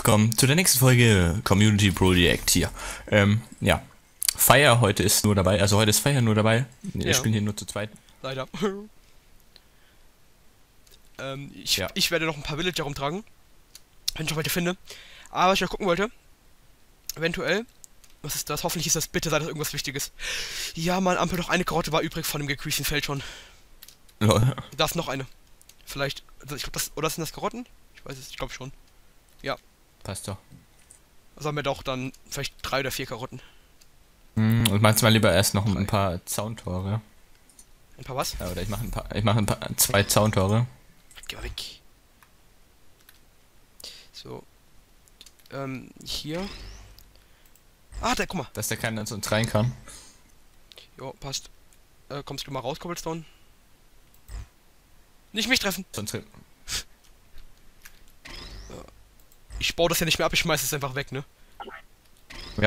willkommen zu der nächsten Folge Community Project hier. Ja, Fire heute ist nur dabei, also heute ist Fire nur dabei. Wir Ja. spielen hier nur zu zweit. Leider. Ich Ja. werde noch ein paar Villager rumtragen, wenn ich noch welche finde. Aber was ich noch gucken wollte, eventuell, was ist das? Hoffentlich ist das, bitte sei das irgendwas Wichtiges. Ja, Mann, Ampel, noch eine Karotte war übrig von dem gequieschten Feld schon. Lol. Da ist noch eine. Vielleicht, also ich glaube das, oder sind das Karotten? Ich weiß es, ich glaube schon. Passt doch. Also haben wir doch dann vielleicht 3 oder 4 Karotten. Und manchmal lieber erst noch ein paar Zauntore. Ein paar was? Ja, oder ich mache zwei Zauntore. Geh mal weg. So. Hier. Ah, da, guck mal. Dass der keiner zu uns rein kann. Jo, passt. Kommst du mal raus, Cobblestone? Nicht mich treffen. Sonst Ich baue das ja nicht mehr ab, ich schmeiß es einfach weg, ne? ja.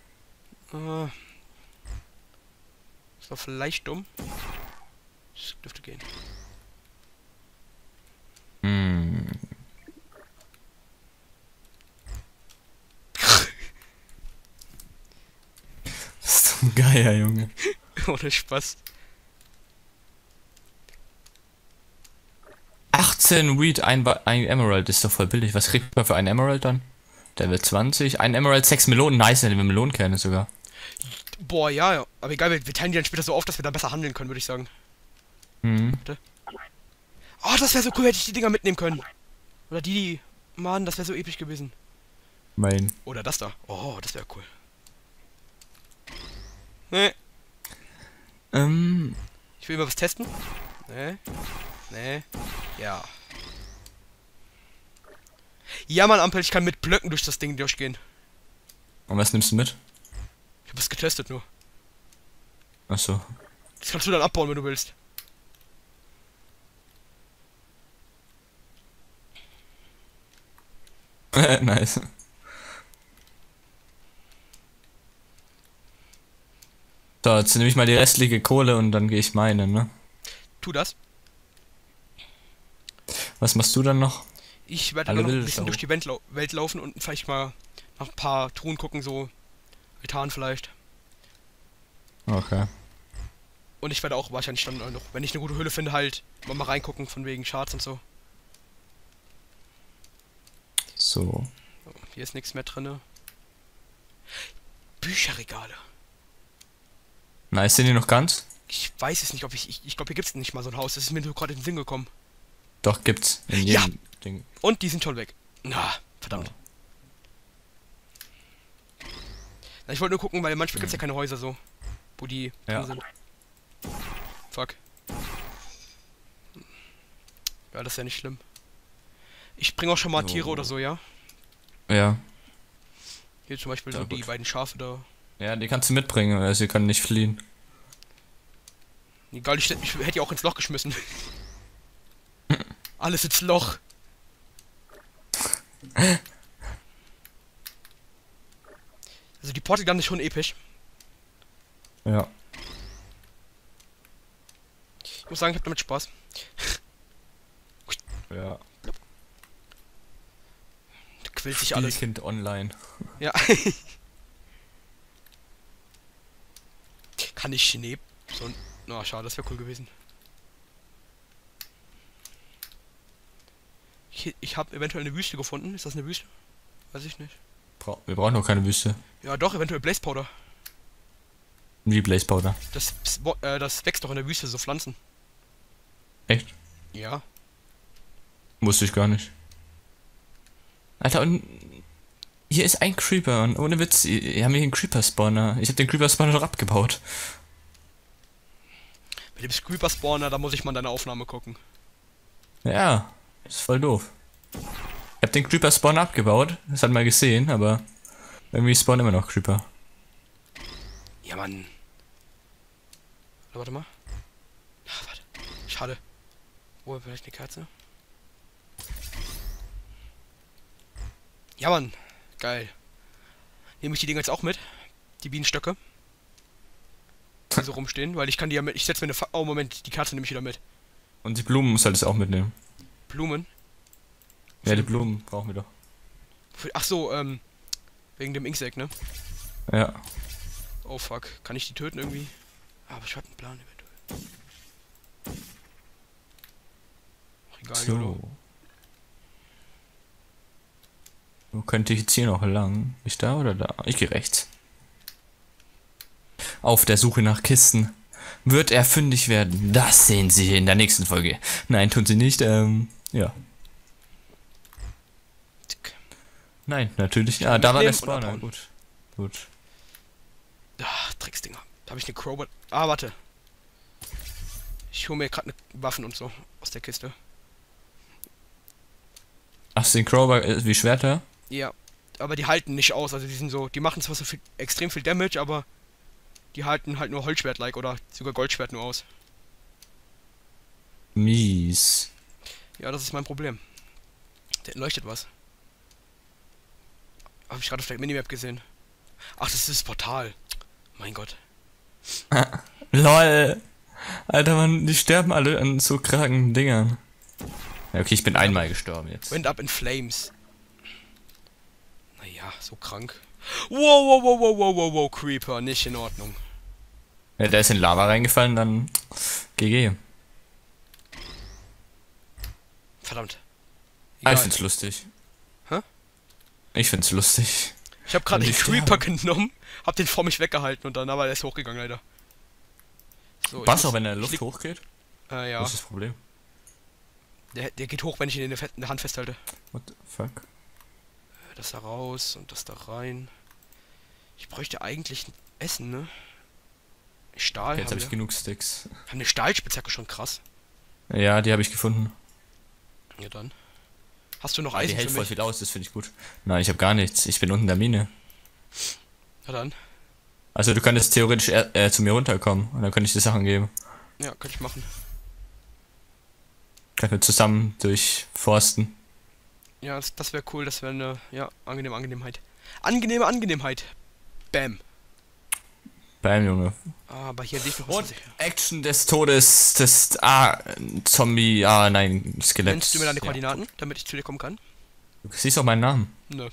Das war vielleicht dumm. Das dürfte gehen. Hm. Das ist doch ein Geier, Junge. Ohne Spaß. 18 Wheat, ein Emerald, ist doch voll billig. Was kriegt man für einen Emerald dann? Der wird 20. Ein Emerald, 6 Melonen. Nice, wenn wir Melonenkerne sogar. Boah, ja. Aber egal, wir teilen die dann später so auf, dass wir da besser handeln können, würde ich sagen. Mhm. Oh, das wäre so cool, hätte ich die Dinger mitnehmen können. Oder die. Mann, das wäre so episch gewesen. Mein. Oder das da. Oh, das wäre cool. Nee. Ich will mal was testen. Nee. Nee. Ja. Ja, Mann, Ampel, ich kann mit Blöcken durch das Ding durchgehen. Und was nimmst du mit? Ich hab es getestet nur. Achso. Das kannst du dann abbauen, wenn du willst. Nice. So, jetzt nehme ich mal die restliche Kohle und dann gehe ich meinen, ne? Tu das. Was machst du dann noch? Ich werde Alle dann noch ein Villager bisschen durch hoch. die Welt laufen und vielleicht mal nach ein paar Truhen gucken, so Altan vielleicht. Okay. Und ich werde auch wahrscheinlich dann noch, wenn ich eine gute Höhle finde, halt mal reingucken von wegen Charts und so. So. So, hier ist nichts mehr drinne. Bücherregale. Nice, sind die noch ganz? Ich weiß es nicht, ob ich glaube, hier gibt's nicht mal so ein Haus. Das ist mir nur gerade in den Sinn gekommen. Doch, gibt's. In Ja. jedem Ding. Und die sind schon weg. Na, verdammt. Na, ich wollte nur gucken, weil manchmal gibt's ja keine Häuser so, wo die Ja. drin sind. Fuck. Ja, das ist ja nicht schlimm. Ich bringe auch schon mal So. Tiere oder so, ja? Ja. Hier zum Beispiel Ja, so die gut. beiden Schafe da. Ja, die kannst du mitbringen, also sie können nicht fliehen. Egal, ich hätte die auch ins Loch geschmissen. Alles ins Loch. Also die Portal Gun ist schon episch. Ja. Ich muss sagen, ich habe damit Spaß. Ja. Da quillt sich alles. Spielkind online. Ja. Kann ich Schnee? So ein. Na, schade, das wäre cool gewesen. Ich habe eventuell eine Wüste gefunden. Ist das eine Wüste? Weiß ich nicht. Wir brauchen noch keine Wüste. Ja, doch, eventuell Blaze Powder. Wie Blaze Powder. Das wächst doch in der Wüste, so Pflanzen. Echt? Ja. Wusste ich gar nicht. Alter, und hier ist ein Creeper und ohne Witz, hier haben wir hier einen Creeper-Spawner. Ich habe den Creeper-Spawner doch abgebaut. Mit dem Creeper Spawner, da muss ich mal deine Aufnahme gucken. Ja, ist voll doof. Ich habe den Creeper-Spawner abgebaut, das hat man gesehen, aber irgendwie spawnen immer noch Creeper. Ja, Mann. Warte mal. Ah, warte. Schade. Wo vielleicht eine Kerze? Ja, Mann. Geil. Nehme ich die Dinger jetzt auch mit? Die Bienenstöcke? Die so rumstehen, weil ich kann die ja mit. Ich setze mir eine. Oh, Moment, die Kerze nehme ich wieder mit. Und die Blumen solltest du auch mitnehmen. Blumen? Ja, die Blumen brauchen wir doch. Ach so, wegen dem Inksack, ne? Ja. Oh fuck. Kann ich die töten irgendwie? Aber ich hatte einen Plan eventuell. Ach, egal, YOLO. So. Wo könnte ich jetzt hier noch lang? Nicht da oder da? Ich gehe rechts. Auf der Suche nach Kisten. Wird er fündig werden? Das sehen Sie in der nächsten Folge. Nein, tun Sie nicht. Ja. Tick. Nein, natürlich. Ah, da war der mitnehmen und Spawner. abhauen. Gut. Gut. Ah, Drecksdinger. Da habe ich eine Crowbar. Ah, warte. Ich hole mir gerade Waffen und so aus der Kiste. Ach, sind Crowbar wie Schwerter? Ja. Aber die halten nicht aus. Also die sind so. Die machen zwar so viel, extrem viel Damage, aber die halten halt nur Holzschwert-like oder sogar Goldschwert nur aus. Mies. Ja, das ist mein Problem. Der leuchtet was. Habe ich gerade auf der Minimap gesehen. Ach, das ist das Portal. Mein Gott. LOL. Alter, Mann, die sterben alle an so kranken Dingern. Ja, okay, ich bin einmal gestorben jetzt. Went up in flames. Naja, so krank. Wow, wow, wow, wow, wow, wow, wow, Creeper, nicht in Ordnung. Ja, der ist in Lava reingefallen, dann GG. Verdammt. Ah, ich Egal. find's lustig. Hä? Ich find's lustig. Ich habe gerade Und den die Creeper sterben. genommen, hab den vor mich weggehalten und dann aber er ist hochgegangen, leider. So, Was auch, wenn er in der Luft lieg- hochgeht? ja, Was ist das Problem? der geht hoch, wenn ich ihn in der Hand festhalte. What the fuck? Das da raus und das da rein. Ich bräuchte eigentlich Essen, ne? Stahl Okay, jetzt haben habe wir. ich genug Sticks. Haben eine Stahlspitzhacke schon krass. Ja, die habe ich gefunden. Ja dann. Hast du noch Die Eisen hält für voll mich? viel aus, das finde ich gut. Nein, ich habe gar nichts. Ich bin unten in der Mine. Ja dann. Also du könntest theoretisch zu mir runterkommen und dann könnte ich dir Sachen geben. Ja, könnte ich machen. Können wir zusammen durchforsten. Ja, das wäre cool, das wäre eine, ja, angenehme Angenehmheit. Angenehme Angenehmheit. Bam. Bam, Junge. Ah, aber hier liegt noch was. Und Action des Todes des Zombie, nein, Skelett. Nennst du mir deine Ja. Koordinaten, damit ich zu dir kommen kann? Du siehst auch meinen Namen. Nö.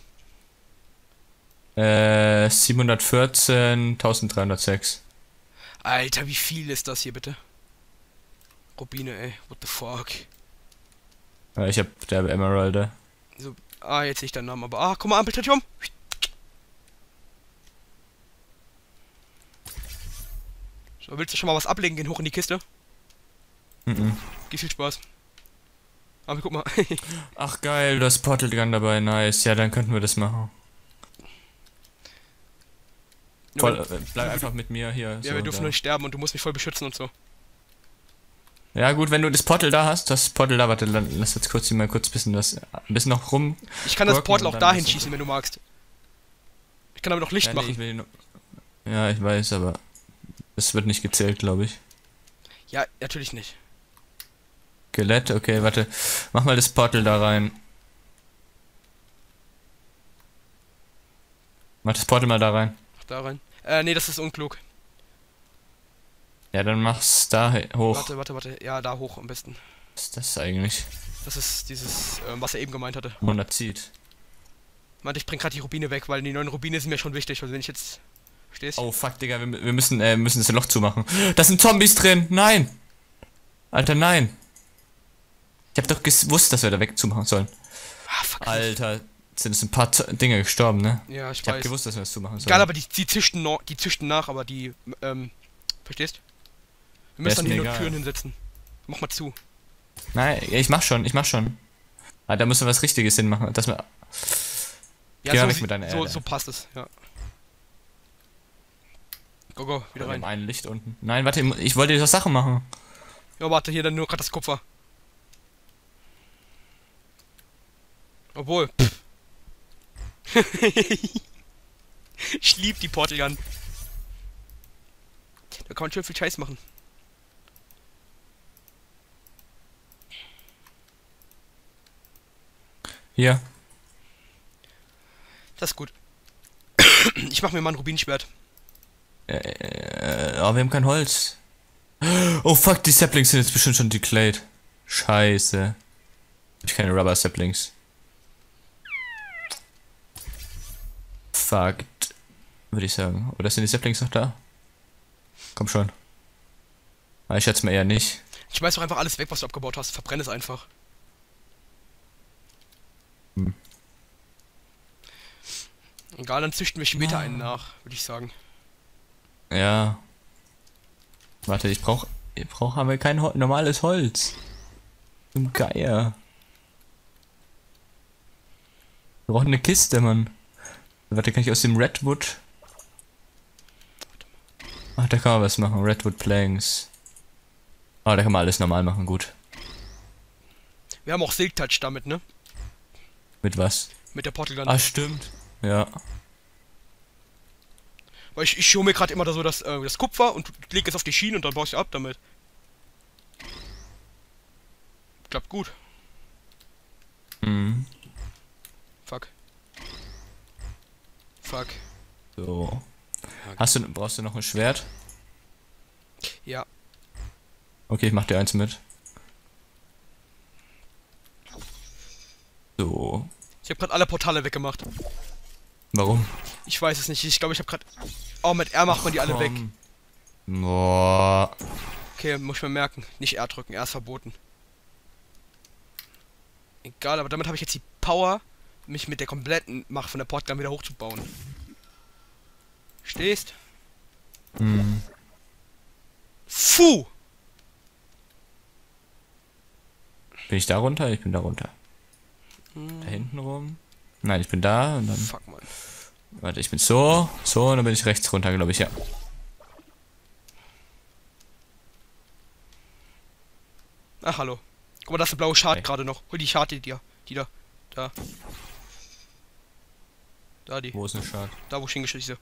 714 1306. Alter, wie viel ist das hier bitte? Rubine, ey. What the fuck? Ich hab der Emerald. So, jetzt sehe ich deinen Namen, aber. Ah, guck mal, Ampelstadium! So, willst du schon mal was ablegen? Gehen hoch in die Kiste. Mhm. Geh viel Spaß. Aber guck mal. Ach geil, du hast Portal Gun dabei, nice. Ja, dann könnten wir das machen. Voll, bleib einfach mit mir hier. Ja, so wir dürfen da. nicht sterben und du musst mich voll beschützen und so. Ja gut, wenn du das Portal da hast, das Portal da, warte, lass jetzt kurz hier mal kurz ein bisschen noch rum. Ich kann das Worken Portal und auch dann dahin ist es- schießen, wenn du magst. Ich kann aber noch Licht Ja, nee, machen. ich will ja, ich weiß, aber es wird nicht gezählt, glaube ich. Ja, natürlich nicht. Skelett, okay, warte. Mach mal das Portal da rein. Mach das Portal mal da rein. Ach, da rein. Nee, das ist unklug. Ja, dann mach's da hoch. Warte. Ja, da hoch am besten. Was ist das eigentlich? Das ist dieses, was er eben gemeint hatte. Monazit. Meinte, ich bring gerade die Rubine weg, weil die neuen Rubine sind mir schon wichtig. Also wenn ich jetzt... Verstehst? Oh fuck, Digga, wir müssen das Loch zumachen. Da sind Zombies drin! Nein! Alter, nein! Ich hab doch gewusst, dass wir da weg zumachen sollen. Ah, fuck. Alter, sind es ein paar Dinge gestorben, ne? Ja, ich Ich hab weiß. gewusst, dass wir das zumachen sollen. Egal, aber die zischten, die zischten nach, aber die, verstehst? Wir müssen ist dann mir hier nur egal. Türen hinsetzen. Mach mal zu. Nein, ich mach schon. Ah, da müssen wir was Richtiges hinmachen, dass wir... Ja, Geh mal so, weg mit deiner so, Erde. so passt es, ja. Go, wieder Wir rein. haben ein Licht unten. Nein, warte, ich wollte dir Sachen machen. Ja, warte, hier dann nur gerade das Kupfer. Obwohl. Ich lieb die Portal Gun. Da kann man schön viel Scheiß machen. Hier. Das ist gut. Ich mach mir mal ein Rubinschwert. Aber wir haben kein Holz. Oh fuck, die Saplings sind jetzt bestimmt schon declayed. Scheiße. Ich keine Rubber Saplings. abgefuckt, würde ich sagen. Oder sind die Saplings noch da? Komm schon. Ich schätze mal eher nicht. Ich schmeiß doch einfach alles weg, was du abgebaut hast. Verbrenne es einfach. Hm. Egal, dann züchten wir später einen nach, würde ich sagen. Ja. Warte, haben wir kein normales Holz. Zum Geier. Wir brauchen eine Kiste, Mann. Warte, kann ich aus dem Redwood... Ach, da kann man was machen. Redwood Planks. Ah, da kann man alles normal machen, gut. Wir haben auch Silk Touch damit, ne? Mit was? Mit der Portal Gun. Ah, stimmt. Ja. Weil ich hole mir gerade immer da so das Kupfer und leg es auf die Schiene und dann baust du ab damit. Klappt gut. Mhm. Fuck. Fuck. So. Brauchst du noch ein Schwert? Ja. Okay, ich mach dir eins mit. So. Ich habe gerade alle Portale weggemacht. Warum? Ich weiß es nicht. Ich glaube, ich habe gerade... Oh, mit R macht man die alle weg. Boah. Okay, muss ich mir merken. Nicht R drücken, R ist verboten. Egal, aber damit habe ich jetzt die Power, mich mit der kompletten Macht von der Portgun wieder hochzubauen. Stehst? Hm. Puh! Bin ich da runter? Ich bin da runter. Da hinten rum? Nein, ich bin da und dann... Fuck, Mann. Warte, ich bin so, und dann bin ich rechts runter, glaube ich, ja. Ach, hallo. Guck mal, da ist eine blaue Schad Okay. gerade noch. Hol die Schad dir. Die da. Da. Da die. Wo ist ein Schad? Da, wo ich hingeschickt.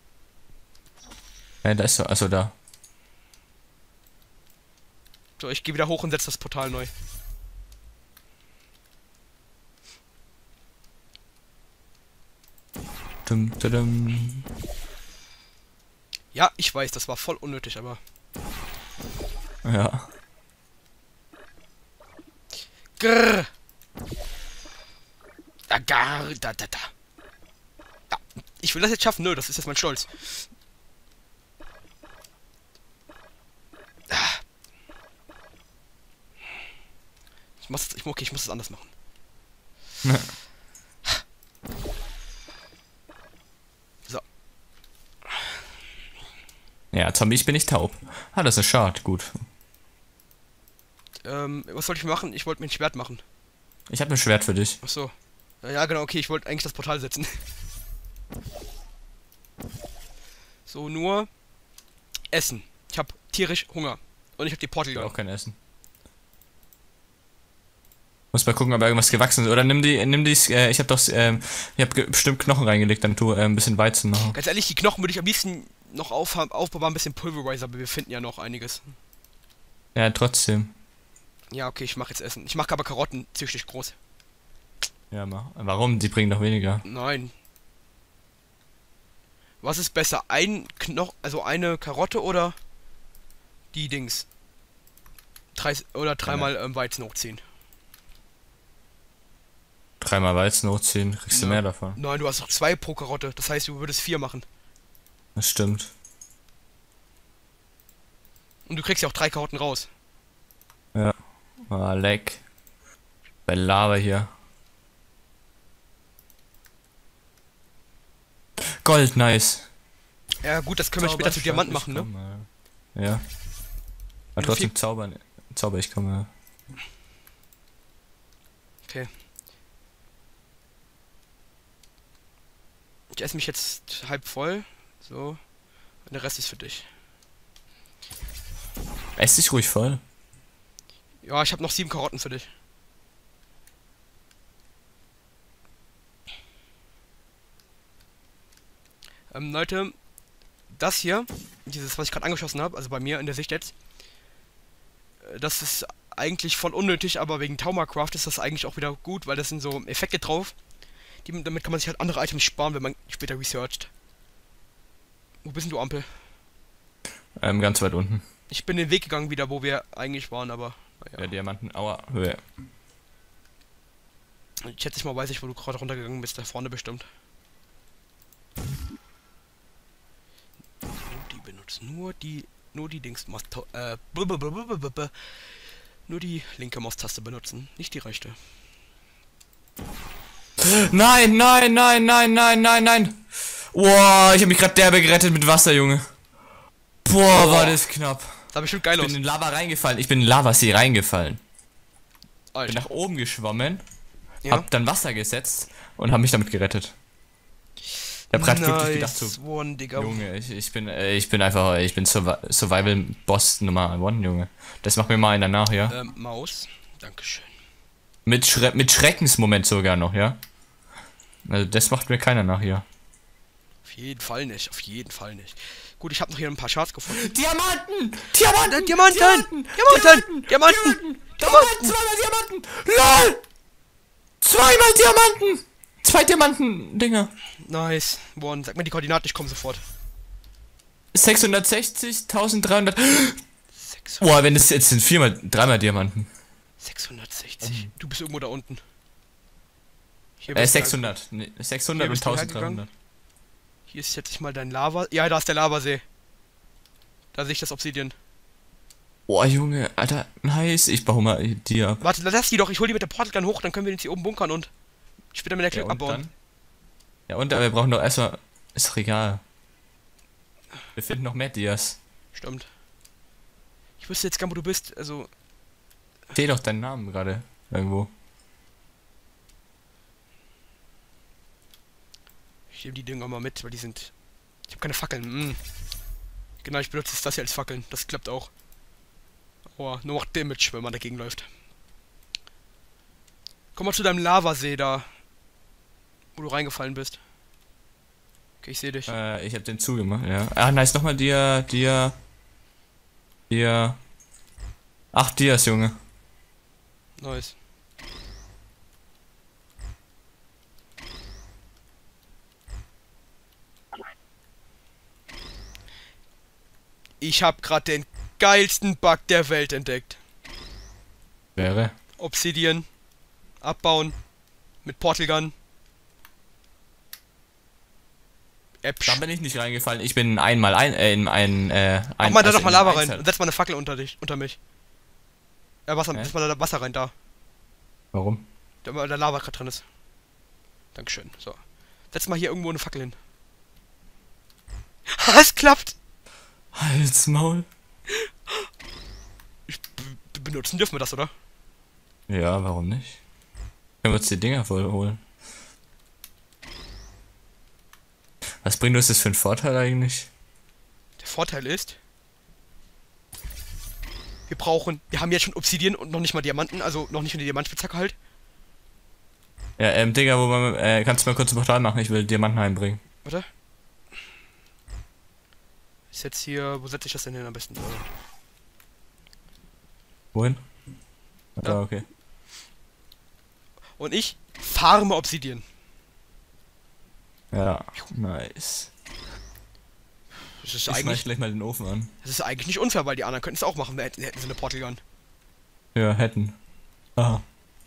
Ja, da ist so, achso, da. So, ich gehe wieder hoch und setze das Portal neu. Dum, dum. Ja, ich weiß, das war voll unnötig, aber... Ja. Grrr. Da, gar, da. Ja, ich will das jetzt schaffen, nö, das ist jetzt mein Stolz. Ich muss es anders machen. So. Ja, Zombie, ich bin nicht taub. Ah, das ist schade, gut. Was wollte ich machen? Ich wollte mir ein Schwert machen. Ich habe ein Schwert für dich. Ach so. Ja, genau, okay, ich wollte eigentlich das Portal setzen. So, nur Essen. Ich habe tierisch Hunger. Und ich habe die Portal Ich will Gun. auch kein Essen. Muss mal gucken, ob irgendwas gewachsen ist. Oder ich habe bestimmt Knochen reingelegt, dann tu ein bisschen Weizen machen. Ganz ehrlich, die Knochen würde ich am liebsten noch aufbewahren, ein bisschen Pulverizer, aber wir finden ja noch einiges. Ja, trotzdem. Ja, okay, ich mache jetzt Essen. Ich mache aber Karotten züchtig groß. Ja, mach. Warum? Die bringen doch weniger. Nein. Was ist besser? Also eine Karotte oder die Dings? Dreimal Weizen hochziehen. Dreimal Weizen hochziehen, kriegst du Ja. mehr davon. Nein, du hast doch 2 pro Karotte. Das heißt, du würdest 4 machen. Das stimmt. Und du kriegst ja auch 3 Karotten raus. Ja. Ah, leck. Bei Lava hier. Gold, nice. Ja gut, das können wir später zu Diamant machen, ne? Ja. Aber Wenn du trotzdem Zauber ich komme. Okay. Ich esse mich jetzt halb voll. So. Und der Rest ist für dich. Ess dich ruhig voll. Ja, ich habe noch 7 Karotten für dich. Leute, das hier, dieses, was ich gerade angeschossen habe, also bei mir in der Sicht jetzt, das ist eigentlich voll unnötig, aber wegen Taumercraft ist das eigentlich auch wieder gut, weil das sind so Effekte drauf. Damit kann man sich halt andere Items sparen, wenn man später researcht. Wo bist denn du, Ampel? Ganz weit unten. Ich bin den Weg gegangen wieder, wo wir eigentlich waren, aber Ja, naja. Diamanten, aua, Höhe. Ich schätze mal, weiß ich, wo du gerade runtergegangen bist, da vorne bestimmt. benutzen. Nur die nur die linke Maustaste benutzen, nicht die rechte. Nein, nein, nein, nein, nein, nein, nein. Boah, ich habe mich gerade derbe gerettet mit Wasser, Junge. Boah, war das knapp. Sah bestimmt geil Ich aus. bin in Lava reingefallen. Ich bin in Lavasee reingefallen. Bin Alter. nach oben geschwommen, Ja. hab dann Wasser gesetzt und hab mich damit gerettet. Ich hab grad wirklich gedacht so, One, Digga. Junge, ich bin Survival Boss Nummer 1, Junge. Das macht mir mal einer nach, ja? Maus. Dankeschön. Mit Schreckensmoment sogar noch, ja? Also das macht mir keiner nach hier. Auf jeden Fall nicht, auf jeden Fall nicht. Gut, ich habe noch hier ein paar Charts gefunden. Diamanten! Diamanten! Diamanten! Diamanten! Diamanten! Zweimal Diamanten! LOL! Zweimal Diamanten! 2 Diamanten-Dinger. Nice. One. Sag mir die Koordinaten, ich komme sofort. 660, 1300. 600, Boah, wenn das jetzt sind 3 Diamanten. 660. Du bist irgendwo da unten. Hier 600. Nee, 600 Hier und bist du 1300. Hier ist jetzt mal dein Lava. Ja, da ist der Lavasee. Da sehe ich das Obsidian. Boah, Junge, Alter, nice. Ich baue mal die ab. Warte, lass die doch. Ich hole die mit der Portalgun hoch, dann können wir den hier oben bunkern und später mit der Klick und abbauen. dann? Ja, und aber wir brauchen doch erstmal. Ist doch egal. Wir finden noch mehr Dias. Stimmt. Ich wüsste jetzt gar nicht, wo du bist. Also, Steh doch deinen Namen gerade irgendwo. ich nehme die Dinger mal mit, weil die sind. Ich habe keine Fackeln. Genau, ich benutze das hier als Fackeln. Das klappt auch. Oh, nur macht Damage, wenn man dagegen läuft. Komm mal zu deinem Lavasee da. Wo du reingefallen bist. Okay, ich sehe dich. Ich hab den zugemacht, ja. Ah, nice, nochmal Dia. 8 Dias, Junge. Nice. Ich hab grad den geilsten Bug der Welt entdeckt. Wäre. Obsidian. Abbauen. Mit Portalgun. Da bin ich nicht reingefallen. Ich bin einmal in ein Mach mal da also doch mal in Lava ein rein Einzel- und setz mal eine Fackel unter mich. Ja, Wasser, Hä? setz mal da Wasser rein, da. Warum? Da Lava gerade drin ist. Dankeschön. So. Setz mal hier irgendwo eine Fackel hin. Ha, es klappt! Halt's Maul. Benutzen dürfen wir das, oder? Ja, warum nicht? Können wir uns die Dinger voll holen. Was bringt uns das für einen Vorteil eigentlich? Der Vorteil ist, wir haben jetzt schon Obsidian und noch nicht mal Diamanten, also noch nicht eine Diamantspitzhacke halt. Ja, Digga, kannst du mal kurz ein Portal machen? Ich will Diamanten heimbringen. Warte. Ist jetzt hier, wo setze ich das denn hin am besten? Wohin? Ah, Ja. okay. Und ich farme Obsidian. Ja, nice. Das ist Ich schmeiß eigentlich, gleich mal den Ofen an. das ist eigentlich nicht unfair, weil die anderen könnten es auch machen, hätten sie eine Portalgun. Ja, hätten. Aha.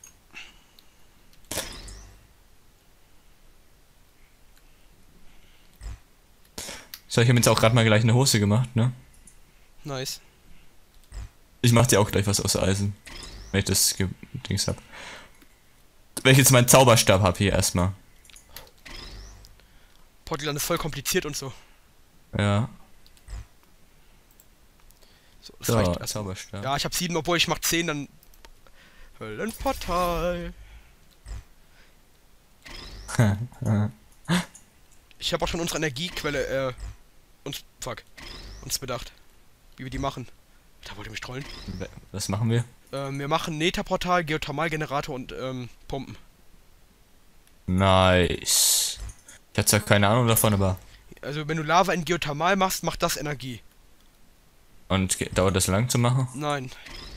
So, ich habe jetzt auch gerade mal gleich eine Hose gemacht, ne? Nice. Ich mach dir auch gleich was aus Eisen. Wenn ich das Dings hab. Wenn ich jetzt meinen Zauberstab hab hier erstmal. Portalgun ist voll kompliziert und so. Ja. So, das So, reicht erstmal. Zauberstab. Ja, ich habe 7, obwohl ich mach 10, dann. Höllenportal. Ich habe auch schon unsere Energiequelle, uns bedacht. Wie wir die machen. Da wollt ihr mich trollen. Was machen wir? Wir machen Netherportal, Geothermalgenerator und, Pumpen. Nice. Ich hatte zwar keine Ahnung davon, aber. Also, wenn du Lava in Geothermal machst, macht das Energie. Und dauert das lang zu machen? Nein.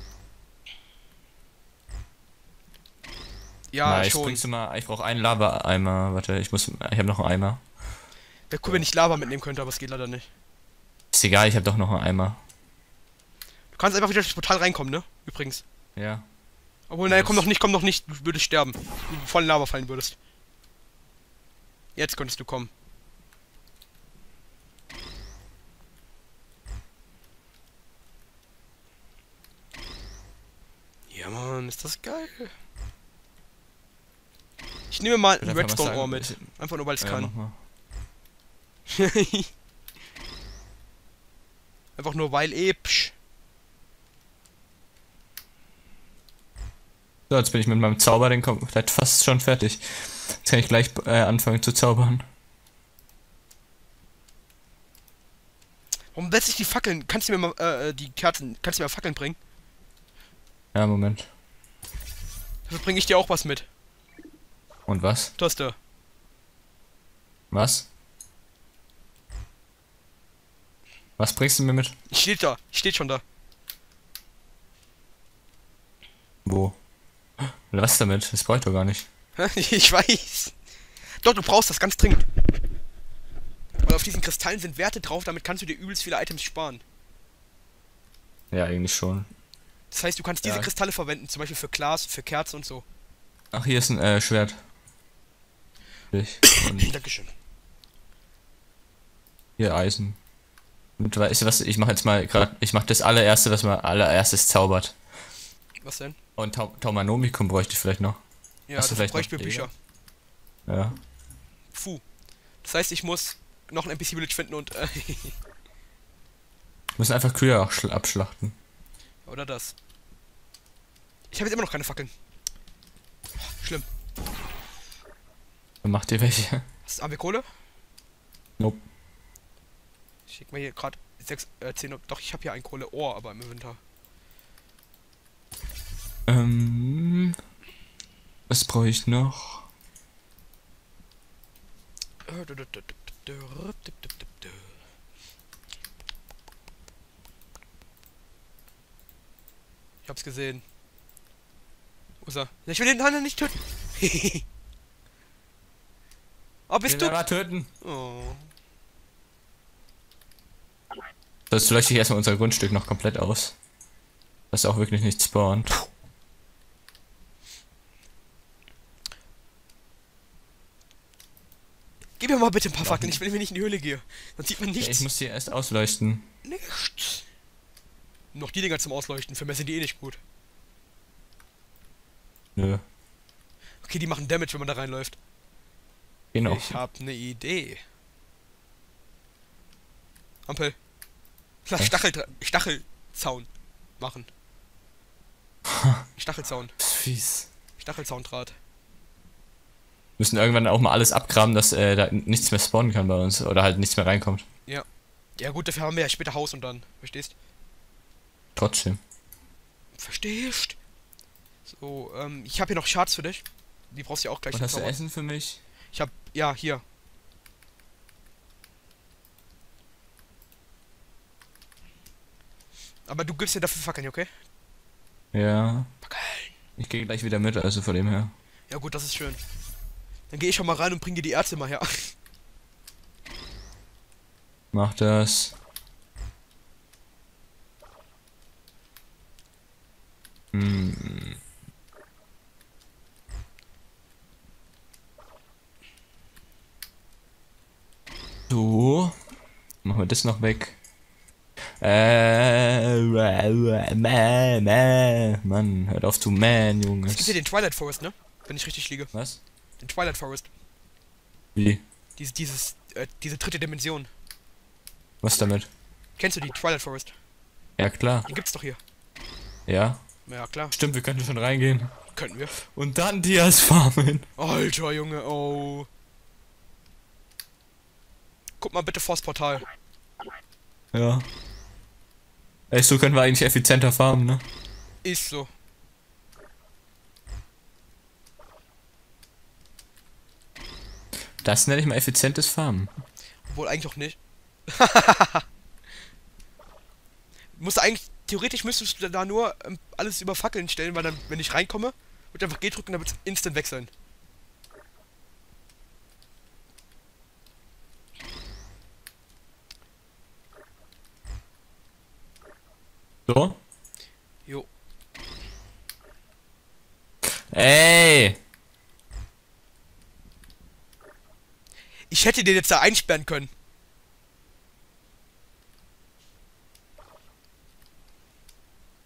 Ja, Nice. schon. Bringst du mal. Ich brauche einen Lava-Eimer. Warte, ich habe noch einen Eimer. Wäre cool, wenn ich Lava mitnehmen könnte, aber es geht leider nicht. Ist egal, ich habe doch noch einen Eimer. Du kannst einfach wieder durchs Portal reinkommen, ne? Übrigens. Ja. Obwohl, nein, komm noch nicht, du würdest sterben. Du voll in Lava fallen würdest. Jetzt könntest du kommen. ist das geil. Ich nehme mal ein Ich würd einfach mal Redstone-Ohr sagen, mit. Einfach nur, weil ich es Ja, mach kann. mal. Einfach nur, weil episch. So, jetzt bin ich mit meinem Zauber den komplett fast schon fertig. Jetzt kann ich gleich anfangen zu zaubern. Warum setze ich die Fackeln? Kannst du mir mal, die Kerzen, kannst du mir mal Fackeln bringen? Ja, Moment. Dafür bringe ich dir auch was mit. Und was? Toaster. Was? Was bringst du mir mit? Steht da. Steht schon da. Wo? Was damit? Das brauche ich doch gar nicht. Ich weiß. Doch, du brauchst das ganz dringend. Weil auf diesen Kristallen sind Werte drauf, damit kannst du dir übelst viele Items sparen. Ja, eigentlich schon. Das heißt, du kannst diese Ja. Kristalle verwenden, zum Beispiel für Glas, für Kerzen und so. Ach, hier ist ein Schwert. Und Dankeschön. hier Eisen. Und weißt du was, ich mache jetzt mal gerade, ich mache das allererste, was man allererstes zaubert. Was denn? Und Taumanomicum bräuchte ich vielleicht noch. Ja, Hast du dafür vielleicht bräuchten noch wir Bücher. Ja. Puh. Das heißt, ich muss noch ein NPC-Village finden und, Wir müssen einfach Kühe auch abschlachten. oder das. Ich habe jetzt immer noch keine Fackeln. Schlimm. Dann macht ihr welche. Haben wir Kohle? Nope. Ich schick mal hier gerade 10. Doch, ich habe hier ein Kohleohr, aber im Inventar. Was brauche ich noch? Ich hab's gesehen. Wo ist er? Ich will den anderen nicht töten. Oh, bist du? töten. Oh. Das leuchte ich erstmal unser Grundstück noch komplett aus. Dass auch wirklich nichts spawnt. Gib mir mal bitte ein paar Ja, Fackeln, ich will mir nicht in die Höhle gehen. Dann sieht man Ja, ich nichts. muss hier erst ausleuchten. Nichts. Noch die Dinger zum Ausleuchten, für mehr sind die eh nicht gut. Nö. Okay, die machen Damage, wenn man da reinläuft. Genau. Ich hab ne Idee. Ampel. Lass Stachelzaun machen. Stachelzaun. Das ist fies. Stachelzaundraht. Wir müssen irgendwann auch mal alles abgraben, dass da nichts mehr spawnen kann bei uns. Oder halt nichts mehr reinkommt. Ja gut, dafür haben wir ja später Haus und dann. Verstehst? Trotzdem. Verstehst? So, ich habe hier noch Shards für dich. Die brauchst du ja auch gleich. Was hast du zaubern. Essen für mich? Ich hab, ja, hier. Aber du gibst dir dafür Fackeln, okay? Ja. Fackeln. Ich gehe gleich wieder mit, also von dem her. Ja gut, das ist schön. Dann gehe ich schon mal rein und bring dir die Ärzte mal her. Mach das. Hm. So. Machen wir das noch weg. Mann, hört auf zu man, Es gibt hier Junges. den Twilight Forest, ne? Wenn ich richtig liege. Was? Den Twilight Forest. Wie? Diese dritte Dimension. Was damit? Kennst du die Twilight Forest? Ja, klar. Die gibt's doch hier. Ja. Ja, klar. Stimmt, wir könnten schon reingehen. Könnten wir. Und dann Dias farmen. Alter, Junge, oh. Guck mal bitte vors Portal. Ja. Ey, so können wir eigentlich effizienter farmen, ne? Ist so. Das nenne ich mal effizientes Farmen. Obwohl eigentlich auch nicht. Theoretisch müsstest du da nur alles über Fackeln stellen, weil dann, wenn ich reinkomme, wird einfach G drücken, dann wird's instant wechseln. So? Jo. Ey! Ich hätte den jetzt da einsperren können.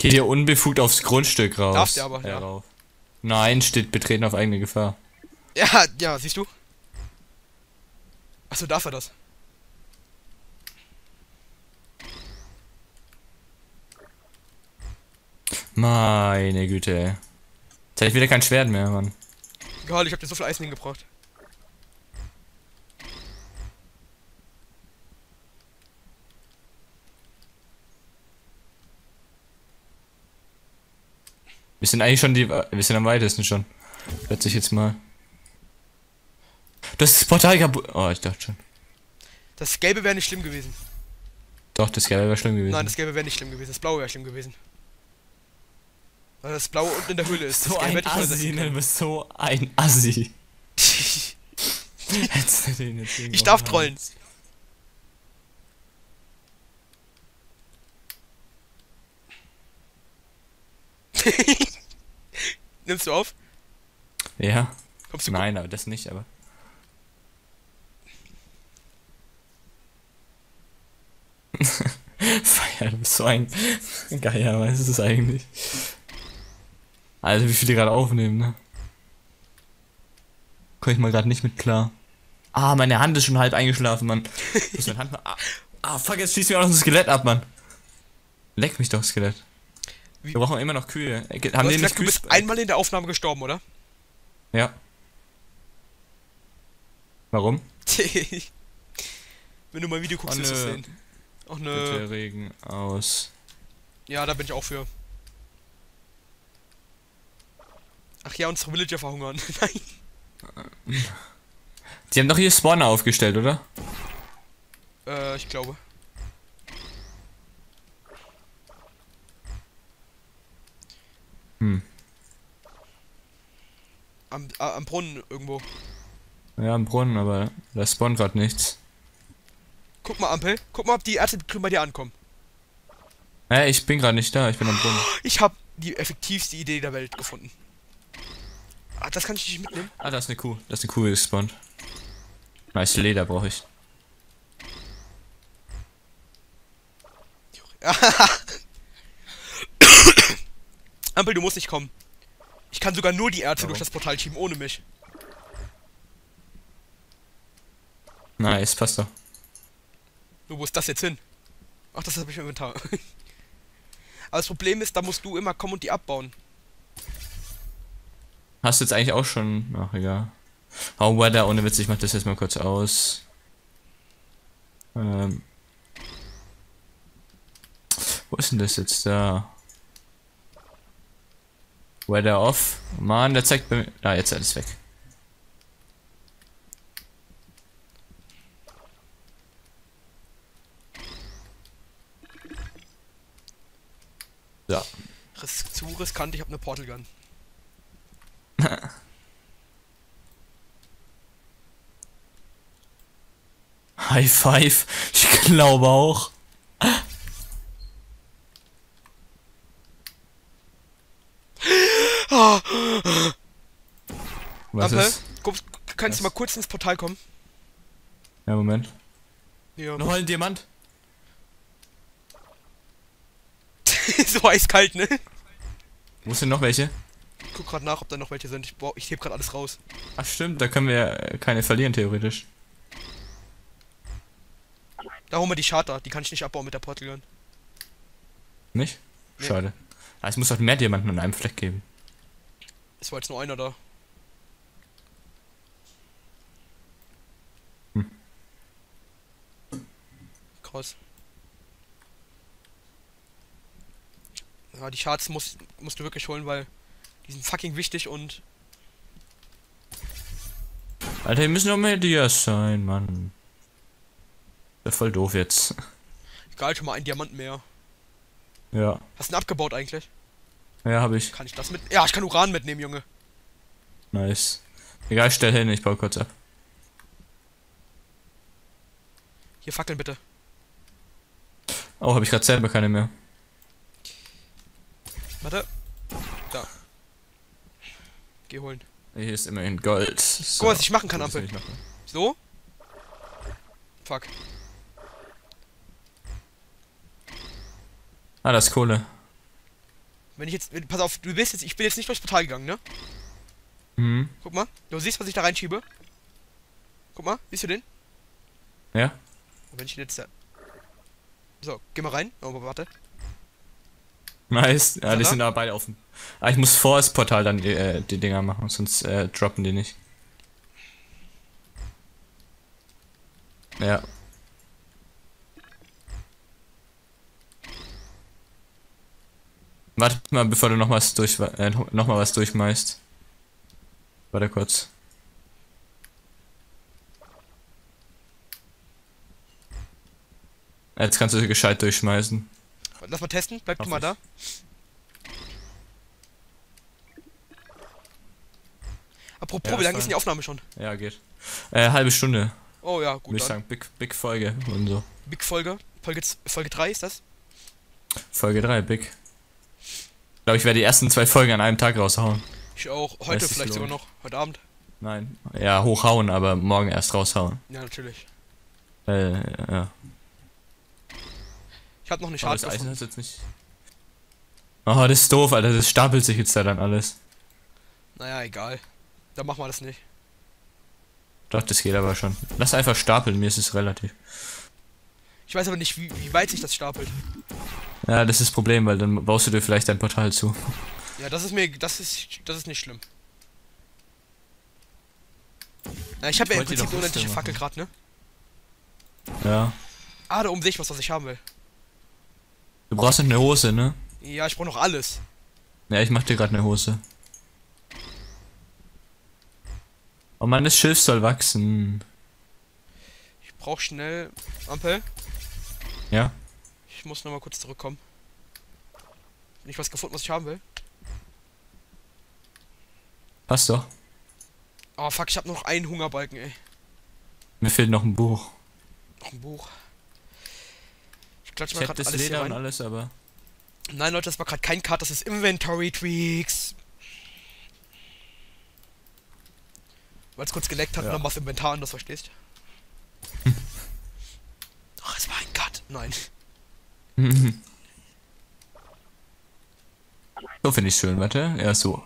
Geht ihr unbefugt aufs Grundstück raus. Darf der aber, ja. Rauf. Nein, steht betreten auf eigene Gefahr. Ja, ja, siehst du? Achso, darf er das? Meine Güte, ey. Jetzt hab ich wieder kein Schwert mehr, Mann. Egal, ich hab dir so viel Eisen hingebracht. Wir sind eigentlich schon wir sind am weitesten schon. Schätze ich jetzt mal. Das ist das Portal kaputt. Oh, ich dachte schon. Das Gelbe wäre nicht schlimm gewesen. Doch, das Gelbe wäre schlimm gewesen. Nein, das Gelbe wäre nicht schlimm gewesen. Das Blaue wäre schlimm gewesen. Weil das Blaue unten in der Höhle ist. So ein Assi, ne? Du bist so ein Assi. Ich darf trollen. Nimmst du auf? Ja. Kommst du? Nein, aber das nicht, aber. Feier, du bist so ein Geier, was ist es eigentlich? Also wie viel die gerade aufnehmen, ne? Komm ich mal gerade nicht mit klar. Ah, meine Hand ist schon halb eingeschlafen, Mann. Muss meine Hand mal. Fuck, jetzt schießt mir auch noch ein Skelett ab, Mann. Leck mich doch, Skelett. Wir brauchen immer noch Kühe. Haben die gesagt, du bist einmal in der Aufnahme gestorben, oder? Ja. Warum? Wenn du mal ein Video guckst, wirst du es sehen. Ach ne. Bitte Regen aus. Ja, da bin ich auch für. Ach ja, unsere Villager verhungern. Nein. Die haben doch hier Spawner aufgestellt, oder? Ich glaube. Am Brunnen irgendwo. Ja, am Brunnen, aber da spawnt gerade nichts. Guck mal, Ampel. Guck mal, ob die Erdbeeren bei dir ankommen. Ich bin gerade nicht da, ich bin am Brunnen. Ich habe die effektivste Idee der Welt gefunden. Ah, das kann ich nicht mitnehmen. Ah, da ist eine Kuh. Da ist eine Kuh gespawnt. Nice Leder brauche ich. Ampel, du musst nicht kommen. Ich kann sogar nur die Erze durch das Portal schieben, ohne mich. Nice, passt doch. Wo ist das jetzt hin? Ach, das habe ich im Inventar. Aber das Problem ist, da musst du immer kommen und die abbauen. Hast du jetzt eigentlich auch schon... Ach, egal. Oh, Weather, ohne Witz, ich mach das jetzt mal kurz aus. Wo ist denn das jetzt da? Weather off. Mann, der zeigt bei mir... Ah, jetzt ist alles weg. Ja. Zu riskant, ich habe eine Portal Gun. High Five. Ich glaube auch. Was Ampel, ist? kannst du mal kurz ins Portal kommen? Ja, Moment. Ja. Noch ein Diamant. So eiskalt, ne? Wo sind noch welche? Ich guck gerade nach, ob da noch welche sind. Ich heb gerade alles raus. Ach stimmt, da können wir ja keine verlieren, theoretisch. Da holen wir die Charter, die kann ich nicht abbauen mit der Portal Gun. Nicht? Nee. Schade. Ah, es muss doch mehr Diamanten an einem Fleck geben. Es war jetzt nur einer da. Krass. Ja, die Charts musst du wirklich holen, weil die sind fucking wichtig und... Alter, hier müssen noch mehr Dias sein, Mann. Das ist voll doof jetzt. Egal, schon mal ein Diamant mehr. Ja. Hast du ihn abgebaut eigentlich? Ja, hab ich. Kann ich das mit... Ja, ich kann Uran mitnehmen, Junge. Nice. Egal, stell hin, ich baue kurz ab. Hier, Fackeln bitte. Oh, hab ich gerade selber keine mehr. Warte. Da. Geh holen. Hier ist immerhin Gold. So. Guck mal, was ich machen kann, Das will Ampel. ich machen. So? Fuck. Ah, das ist Kohle. Wenn ich jetzt... Pass auf, du bist jetzt... Ich bin jetzt nicht durchs Portal gegangen, ne? Mhm. Guck mal. Du siehst, was ich da reinschiebe? Guck mal. Siehst du den? Ja? Und wenn ich den jetzt... So, geh mal rein. Oh, warte. Nice. Ja, die da? sind aber beide offen. Ah, ich muss vor das Portal dann die Dinger machen, sonst droppen die nicht. Ja. Warte mal, bevor du noch was durchmeißt. Warte kurz. Jetzt kannst du sie gescheit durchschmeißen. Lass mal testen. Bleib du mal da. Apropos, Ja, wie lange ist denn die Aufnahme schon? Ja, geht. Halbe Stunde. Oh ja, gut. Würde ich sagen, big Folge und so. Big Folge. Folge 3 ist das? Folge 3, big. Ich glaube, ich werde die ersten 2 Folgen an einem Tag raushauen. Ich auch. Heute vielleicht sogar noch. Heute Abend. Nein. Ja, hochhauen, aber morgen erst raushauen. Ja, natürlich. Ja. Ich hab noch eine Aber Schale das Eisen gefunden. ist jetzt nicht... Oh, das ist doof, Alter. Das stapelt sich jetzt da dann alles. Naja, egal. Dann machen wir das nicht. Doch, das geht aber schon. Lass einfach stapeln, mir ist es relativ. Ich weiß aber nicht, wie weit sich das stapelt. Ja, das ist das Problem, weil dann baust du dir vielleicht dein Portal zu. Ja, das ist nicht schlimm. Na, ich habe ja im wollte die Prinzip doch eine unendliche Rüstung Fackel machen. gerade, ne? Ja. Ah, da oben sehe ich was ich haben will. Du brauchst nicht eine Hose, ne? Ja, ich brauche noch alles. Ja, ich mach dir gerade eine Hose. Oh Mann, das Schilf soll wachsen. Ich brauche schnell... Ampel, Ja? ich muss noch mal kurz zurückkommen. Nicht was gefunden, was ich haben will. Passt doch. Oh fuck, ich habe noch einen Hungerbalken, ey. Mir fehlt noch ein Buch. Noch ein Buch. Ich klatsche Ich mal hätte gerade das alles hier Leder und rein. alles, aber... Nein, Leute, das war gerade kein Cut, das ist Inventory Tweaks. Weil es kurz geleckt hat Ja. und dann was Inventar an, das verstehst. Ach, es war ein Cut. Nein. So finde ich schön, warte. Ja, so.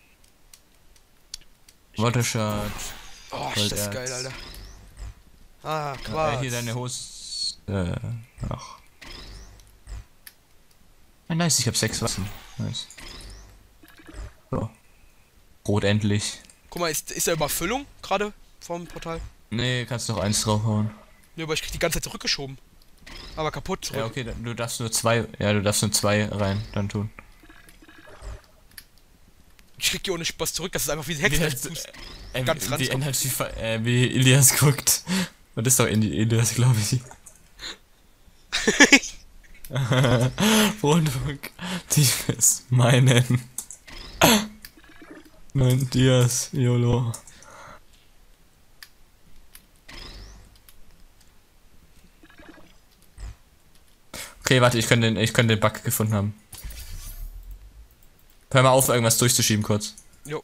Watershot. Oh, Gold das ist Erz. geil, Alter. Ah, Ja, Quarz. hier deine Hose. Ach. Ah, nice, ich habe 6 Waffen. Nice. So. Rot endlich. Guck mal, ist da Überfüllung gerade vom Portal? Nee, kannst noch eins draufhauen. Ne, aber ich krieg die ganze Zeit zurückgeschoben. Aber kaputt zurück. Ja, okay, du darfst nur 2. Ja, du darfst nur 2 rein dann tun. Ich krieg die ohne Spaß zurück, das ist einfach wie ein Hexenfuß. Ganz wie, ranzkommen. wie Ilias guckt. Und das ist doch Ilias, glaube ich. Wohnung, tiefes meinen. Nein, Dias, YOLO. Okay, warte, ich könnte den Bug gefunden haben. Hör mal auf, irgendwas durchzuschieben kurz. Jo.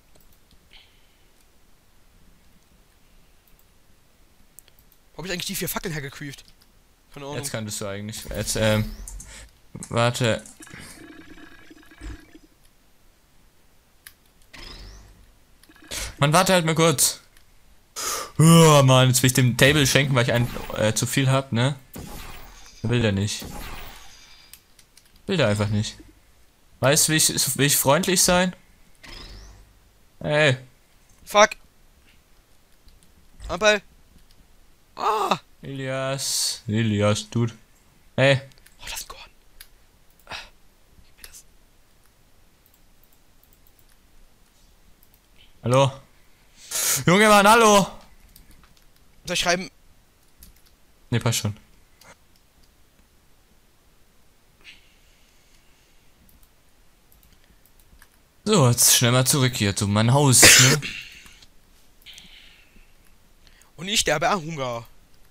Wo hab ich eigentlich die 4 Fackeln hergecreeft? Keine Ahnung. Jetzt könntest du eigentlich. Jetzt, warte. Man, warte halt mal kurz. Oh, Mann, jetzt will ich dem Table schenken, weil ich einen zu viel hab, ne? Will der nicht. Will der einfach nicht. Weißt du, will ich freundlich sein? Ey. Fuck! Ampel! Ah! Ilias, Dude. Hey. Oh, das ist ein Korn. Ah, gib mir das. Hallo? Junge Mann, hallo! Soll ich schreiben? Ne, passt schon. So, jetzt schnell mal zurück hier zu meinem Haus, ne? Und ich sterbe an Hunger.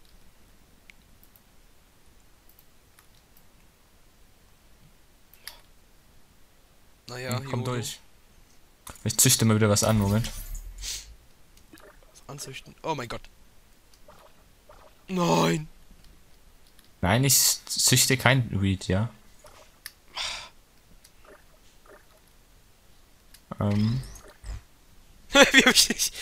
Naja, Komm YOLO. durch. Ich züchte mal wieder was an, Moment. Anzüchten. Oh mein Gott. Nein! Nein, ich züchte kein Weed, ja? Wie hab ich nicht?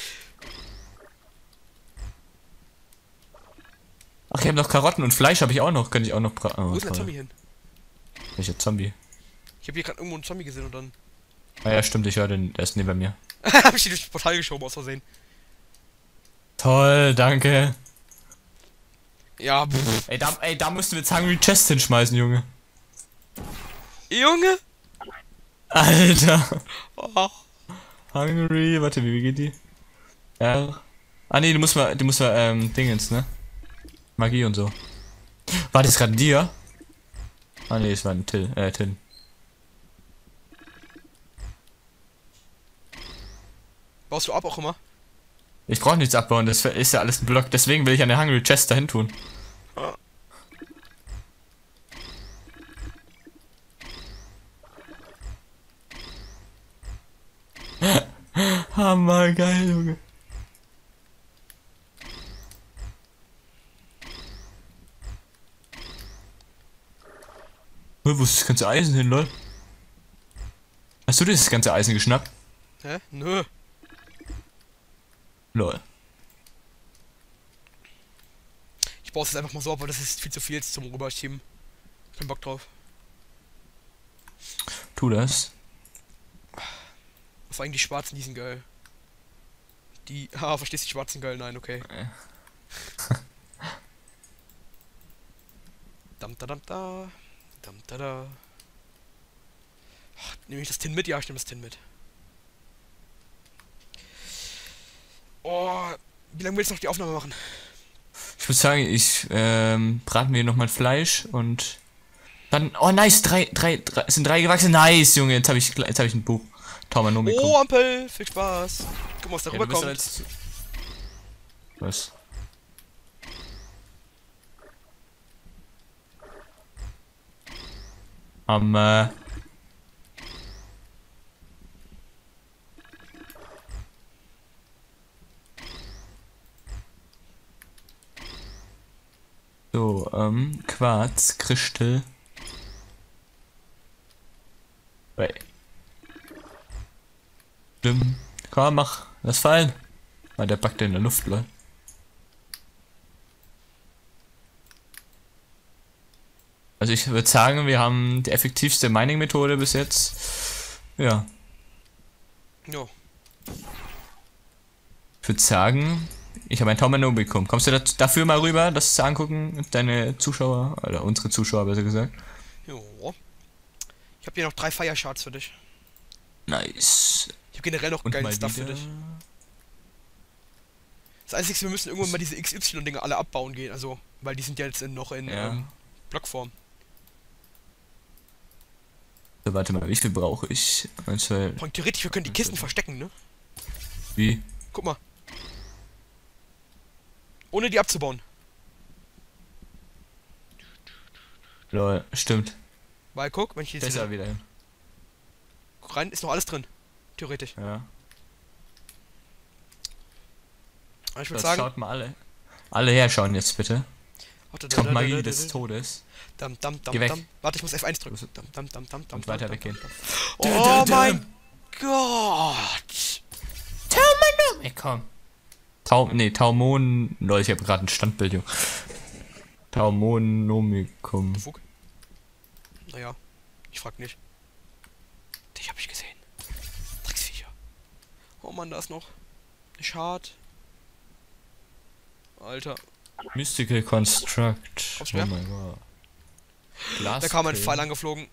Ach, ich habe noch Karotten und Fleisch habe ich auch noch. Könnte ich auch noch Wo ist der Zombie hin? Welcher Zombie? Ich habe hier gerade irgendwo einen Zombie gesehen und dann... Ah ja, stimmt, ich höre den. Der ist neben mir. hab ich ihn durch das Portal geschoben aus Versehen. Toll, danke. Ja, Ey, da müssten wir jetzt Hungry Chest hinschmeißen, Junge. Junge! Alter. Oh. Hungry, warte, wie geht die? R. Ah nee, du musst mal, Dingens, ne? Magie und so. War das gerade dir? Ah nee, es war ein Tin. Baust du ab auch immer? Ich brauche nichts abbauen, das ist ja alles ein Block, deswegen will ich eine Hungry Chest dahin tun. Hammer geil, Junge. Wo ist das ganze Eisen hin, lol? Hast du dir das ganze Eisen geschnappt? Hä? Nö. Lol. Ich baue es jetzt einfach mal so ab, weil das ist viel zu viel jetzt zum Rüberschieben. Kein Bock drauf. Tu das. Vor allem die Schwarzen, die sind geil. Die... verstehst du, die Schwarzen geil? Nein, okay. Dam da dam da. Dam da da. Ach, nehme ich das Tin mit? Ja, ich nehme das Tin mit. Oh, wie lange willst du noch die Aufnahme machen? Ich würde sagen, braten wir nochmal Fleisch und dann. Oh nice, sind drei gewachsen. Nice, Junge, jetzt habe ich ein Buch. Taumanomicum. Oh, Ampel, viel Spaß. Guck mal, was da Ja, rüberkommt. Was? So, Quarz, Kristall. Wait. Komm, lass fallen. Ah, der backt in der Luft, Leute. Also ich würde sagen, wir haben die effektivste Mining-Methode bis jetzt. Ja. Jo. Ich würde sagen, ich habe ein Taumanomicum. Kommst du dafür mal rüber, das zu angucken? Deine Zuschauer, oder unsere Zuschauer besser gesagt. Jo. Ich habe hier noch 3 Fire Shards für dich. Nice. Ich habe generell noch Und geilen mal Stuff für wieder. dich. Das Einzige, wir müssen irgendwann mal diese XY-Dinger alle abbauen gehen, also, weil die sind ja jetzt noch in Ja. Blockform. So, warte mal, wie viel brauche ich? Also, Vor allem theoretisch, wir können die Kisten verstecken, ne? wie? Guck mal. Ohne die abzubauen. Lol, stimmt. Weil guck, wenn ich Der jetzt ist ja wieder hin. guck rein, ist noch alles drin. Theoretisch. Ja. Aber ich würde Das sagen. schaut mal alle herschauen jetzt bitte. Warte, Kommt Magie des Todes. Dam, dam, dam, Geh weg. dam. Warte, ich muss F1 drücken. Dam, dam, dam, dam, dam, Und weiter dam, weggehen. dam, dam. Oh mein Gott! Taumanomicum. Taumon. Leute, ich habe gerade ein Standbild, Junge. Taumonomicum. Fug. Naja, ich frag nicht. Dich hab ich gesehen. Drecksviecher. Oh Mann, da ist noch. Schad. Alter. Mystical Construct. Kommst Oh du her? mein Gott. Glas Da kam ein Pfeil angeflogen.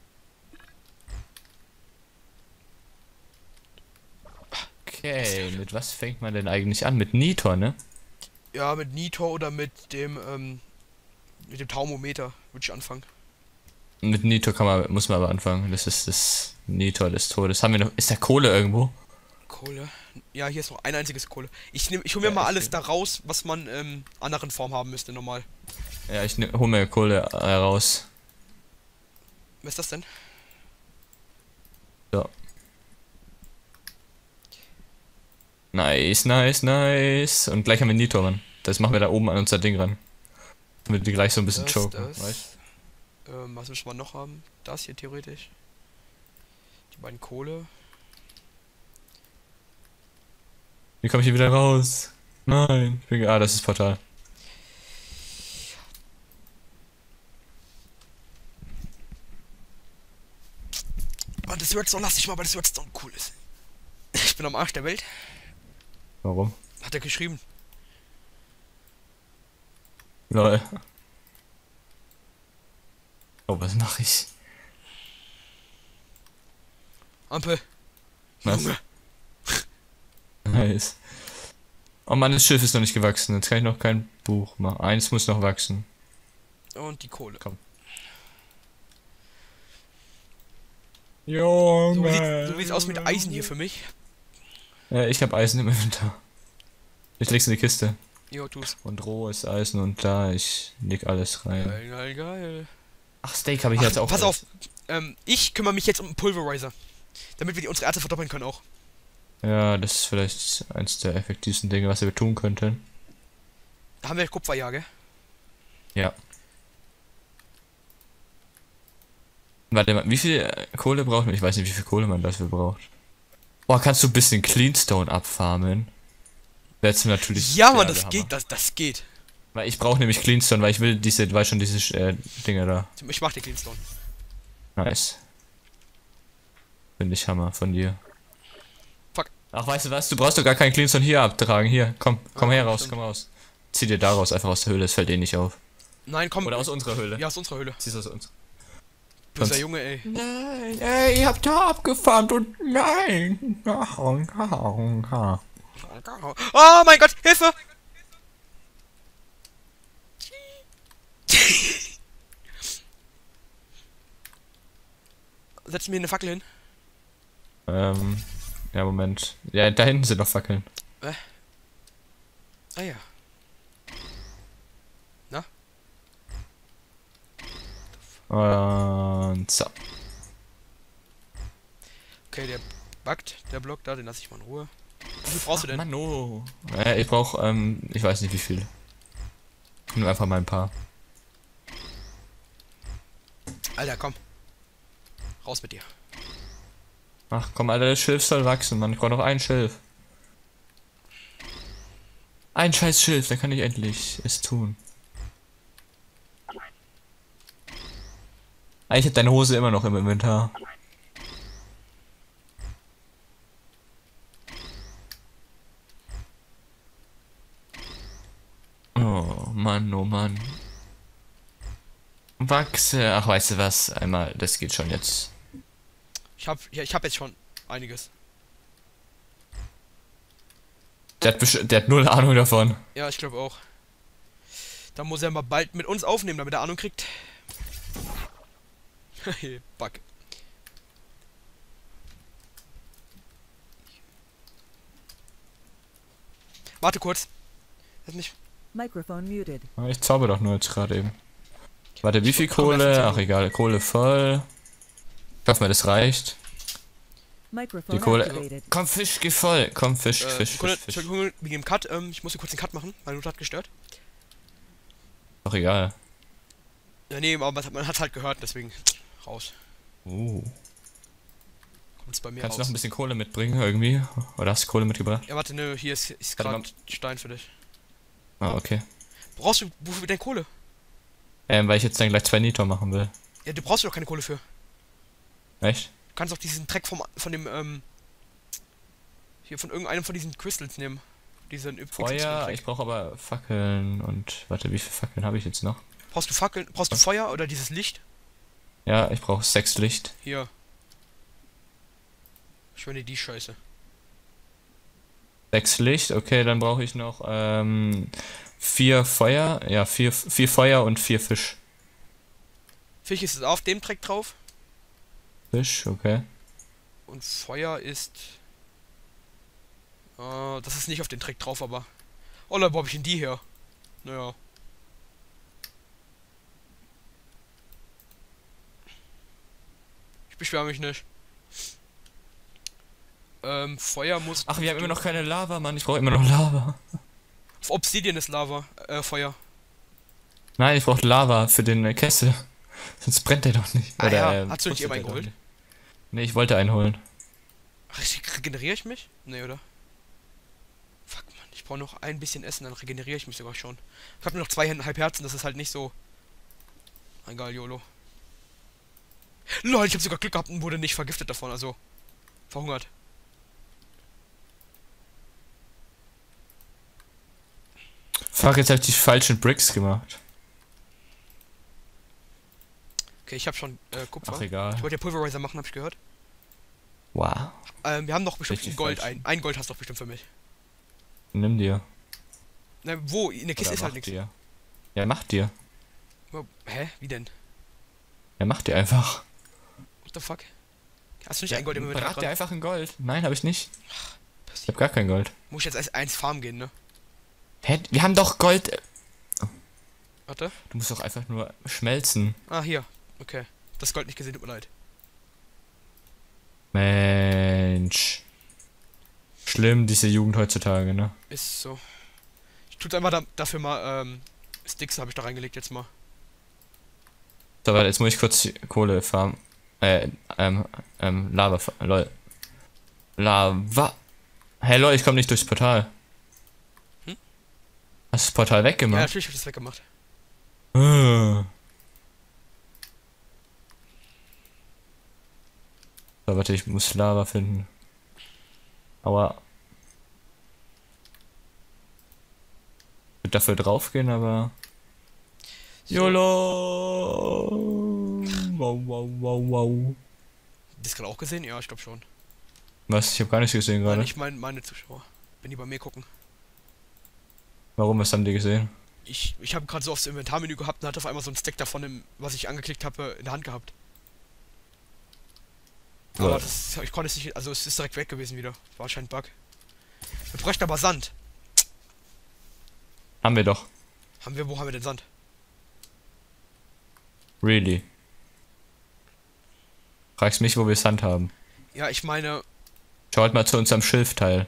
Okay, mit was fängt man denn eigentlich an? Mit Nitor, ne? Ja, mit Nitor oder mit dem Taumometer würde ich anfangen. Mit Nitor muss man aber anfangen. Das ist das Nitor des Todes. Haben wir noch. Ist da Kohle irgendwo? Kohle. Ja, hier ist noch ein einziges Kohle. Ich hol mir Ja, mal ich alles nehm- da raus, was man anderen Form haben müsste, normal. Ja, ich hol mir Kohle raus. Was ist das denn? So. Nice, nice, nice. Und gleich haben wir Nitor, Mann. Das machen wir da oben an unser Ding ran. Damit wir gleich so ein bisschen choken, weißt? Was müssen wir noch haben? Das hier theoretisch. Die beiden Kohle. Wie komme ich hier wieder raus? Nein. Ah, das ist Portal. Oh, das Redstone lass ich mal, weil das Redstone cool ist. Ich bin am Arsch der Welt. Warum? Hat er geschrieben. Lol. Oh, was mache ich? Ampel. Was? Junge. Nice. Oh Mann, das Schiff ist noch nicht gewachsen. Jetzt kann ich noch kein Buch machen. Eins muss noch wachsen. Und die Kohle. Komm. So Junge. wie es aus mit Eisen hier für mich. Ja, ich habe Eisen im Inventar. Ich leg's in die Kiste. Jo, tu's. Und rohes Eisen und da, ich leg alles rein. Geil, geil, geil. Ach, Steak habe ich jetzt auch. Pass auf. Ich kümmere mich jetzt um einen Pulverizer. Damit wir unsere Erze verdoppeln können auch. Ja, das ist vielleicht eins der effektivsten Dinge, was wir tun könnten. Da haben wir Kupfer, ja, gell? Ja. Warte mal, wie viel Kohle braucht man? Ich weiß nicht, wie viel Kohle man dafür braucht. Boah, kannst du ein bisschen Cleanstone abfarmen? Jetzt natürlich. Ja, Mann, der das Hammer. geht, das geht. Weil ich brauche nämlich Cleanstone, weil ich will diese, weil schon diese Dinger da. Ich mach den Cleanstone. Nice. Finde ich Hammer von dir. Fuck. Ach, weißt du was? Du brauchst doch gar keinen Cleanstone hier abtragen. Hier, komm her raus, stimmt. komm raus. Zieh dir da raus, einfach aus der Höhle, es fällt eh nicht auf. Nein, komm. Oder aus unserer Höhle. Ja, aus unserer Höhle. Zieh's aus uns. Böser Sonst- Junge, ey. Nein, ey, ich hab da abgefarmt und nein. Oh mein Gott, Hilfe! Setz mir eine Fackel hin. Ja, Moment. Ja, da hinten sind noch Fackeln. Ah ja. Na? Und so. Okay, der backt, der Block da, den lasse ich mal in Ruhe. Wie viel brauchst du denn? Mann, oh. Ich brauch, ich weiß nicht wie viel. Nur einfach mal ein paar. Alter, komm. Raus mit dir. Ach komm, Alter, das Schilf soll wachsen, Mann. Ich brauch noch ein Schilf. Ein scheiß Schilf, dann kann ich endlich es tun. Ah, ich hab deine Hose immer noch im Inventar. Oh Mann, oh Mann. Wachse. Ach, weißt du was? Einmal, das geht schon jetzt. Ich hab jetzt schon einiges. Der hat null Ahnung davon. Ja, ich glaube auch. Da muss er mal bald mit uns aufnehmen, damit er Ahnung kriegt. Bug. Warte kurz. Lass mich. Microphone muted. Ich zauber doch nur jetzt gerade eben. Warte, wie viel komm, lass uns Kohle? mal. Ach egal, Kohle voll. Ich hoffe mal, das reicht. Die Microphone Kohle. activated. Komm, Fisch, geh voll. Komm, Fisch, Fisch, Sekunde, Fisch, Fisch. Entschuldigung, wegen dem Cut. Ich muss hier kurz den Cut machen. Meine Mutter hat gestört. Doch egal. Ja, nee, aber man hat halt gehört, deswegen raus. Kommt's bei mir Kannst du raus. noch ein bisschen Kohle mitbringen irgendwie? Oder hast du Kohle mitgebracht? Ja, warte, ne, hier ist Warte gerade Stein für dich. Ah, okay. Brauchst du wofür denn Kohle? Weil ich jetzt dann gleich 2 Nitro machen will. Ja, du brauchst doch keine Kohle für. Echt? Du kannst auch diesen Dreck von dem, hier von irgendeinem von diesen Crystals nehmen. Diesen Feuer, ich brauche aber Fackeln und... Warte, wie viele Fackeln habe ich jetzt noch? Brauchst du Fackeln? Brauchst du Feuer oder dieses Licht? Ja, ich brauche 6 Licht. Hier. Ich meine die Scheiße. 6 Licht, okay, dann brauche ich noch 4 Feuer. Ja, 4 Feuer und 4 Fisch. Fisch ist auf dem Dreck drauf. Fisch, okay. Und Feuer ist... das ist nicht auf den Dreck drauf, aber... Oh Leute, wo hab ich denn die her? Naja. Ich beschwere mich nicht. Feuer muss... Ach, wir haben immer noch keine Lava, Mann. Ich brauche immer noch Lava. Auf Obsidian ist Lava, Feuer. Nein, ich brauche Lava für den Kessel. Sonst brennt der doch nicht. Ah Oder, ja, hast du nicht pustet eben einen der doch geholt? nicht. Nee, ich wollte einen holen. Ach, regeneriere ich mich? Nee, oder? brauche noch ein bisschen Essen, dann regeneriere ich mich sogar schon. Ich habe nur noch 2,5 Herzen, das ist halt nicht so... Egal, YOLO. Lol, ich habe sogar Glück gehabt und wurde nicht vergiftet davon, also... Verhungert. Fuck, jetzt hab ich die falschen Bricks gemacht. Okay, ich habe schon Kupfer. Ach, egal. Ich wollte ja Pulverizer machen, habe ich gehört. Wow. Wir haben noch bestimmt Richtig ein Gold. falsch. Ein Gold hast du doch bestimmt für mich. Nimm dir. Na, wo? In der Kiste Oder ist halt mach nichts. dir. Ja, mach dir. Hä? Wie denn? Ja, mach dir einfach. What the fuck? Hast du nicht Ja, ein Gold im Inventar Brat dir dran? einfach ein Gold. Nein, habe ich nicht. Ich habe gar kein Gold. Muss ich jetzt erst eins farmen gehen, ne? Hä? Wir haben doch Gold. Warte. Du musst doch einfach nur schmelzen. Ah, hier. Okay. Das Gold nicht gesehen, tut mir leid. Mensch. Schlimm, diese Jugend heutzutage, ne? Ist so. Ich tue einfach dafür mal, Sticks habe ich da reingelegt jetzt mal. So, warte, jetzt muss ich kurz die Kohle farmen. Lava, lol. Lava. Hey, lol, ich komme nicht durchs Portal. Hm? Hast du das Portal Ja, weggemacht? natürlich habe ich das weggemacht. So, warte, ich muss Lava finden. Aua. Ich würde dafür draufgehen, aber... So. YOLO! Wow, wow, wow, wow. Das gerade auch gesehen? Ja, ich glaube schon. Was? Ich habe gar nichts gesehen Nein, gerade. ich meine meine Zuschauer. Wenn die bei mir gucken. Warum? Was haben die gesehen? Ich habe gerade so aufs Inventarmenü gehabt und hatte auf einmal so ein Stack davon, was ich angeklickt habe, in der Hand gehabt. Aber das, ich konnte es nicht, also es ist direkt weg gewesen wieder. War anscheinend ein Bug. Wir bräuchten aber Sand. Haben wir doch. Wo haben wir denn Sand? Really. Fragst mich, wo wir Sand haben. Ja, ich meine... Schaut mal zu unserem Schilfteil.